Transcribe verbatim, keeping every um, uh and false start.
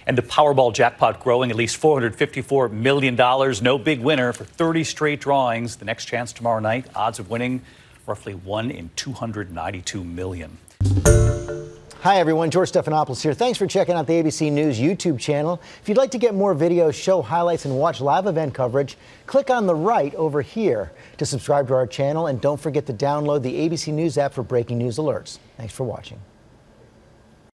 And the Powerball jackpot growing at least four hundred fifty-four million dollars. No big winner for thirty straight drawings. The next chance tomorrow night. Odds of winning roughly one in two hundred ninety-two million. Hi, everyone. George Stephanopoulos here. Thanks for checking out the A B C News YouTube channel. If you'd like to get more videos, show highlights, and watch live event coverage, click on the right over here to subscribe to our channel. And don't forget to download the A B C News app for breaking news alerts. Thanks for watching.